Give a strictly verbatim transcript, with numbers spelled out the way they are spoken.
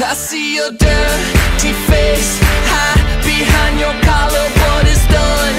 I see your dirty face, hide behind your collar, what is done